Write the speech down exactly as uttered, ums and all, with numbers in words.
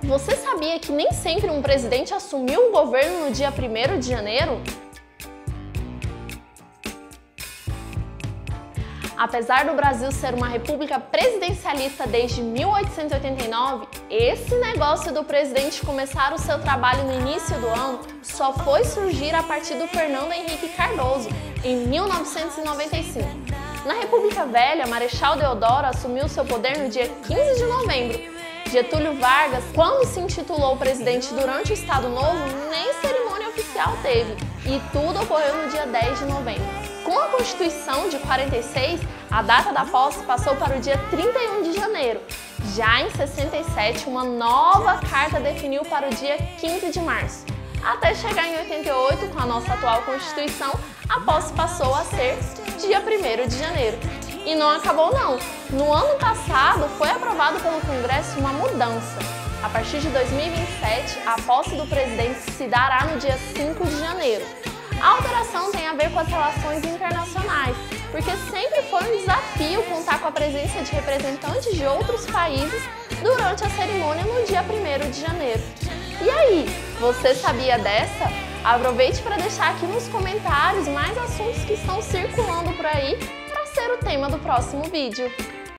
Você sabia que nem sempre um presidente assumiu o governo no dia primeiro de janeiro? Apesar do Brasil ser uma república presidencialista desde mil oitocentos e oitenta e nove, esse negócio do presidente começar o seu trabalho no início do ano só foi surgir a partir do Fernando Henrique Cardoso, em mil novecentos e noventa e cinco. Na República Velha, Marechal Deodoro assumiu seu poder no dia quinze de novembro. Getúlio Vargas, quando se intitulou presidente durante o Estado Novo, nem cerimônia oficial teve, e tudo ocorreu no dia dez de novembro. Com a Constituição de quarenta e seis, a data da posse passou para o dia trinta e um de janeiro. Já em sessenta e sete, uma nova carta definiu para o dia quinze de março. Até chegar em oitenta e oito, com a nossa atual Constituição, a posse passou a ser dia primeiro de janeiro. E não acabou não. No ano passado, foi aprovado pelo Congresso uma mudança. A partir de dois mil e vinte e sete, a posse do presidente se dará no dia cinco de janeiro. A alteração tem a ver com as relações internacionais, porque sempre foi um desafio contar com a presença de representantes de outros países durante a cerimônia no dia primeiro de janeiro. E aí, você sabia dessa? Aproveite para deixar aqui nos comentários mais assuntos que estão circulando por aí para ser o tema do próximo vídeo.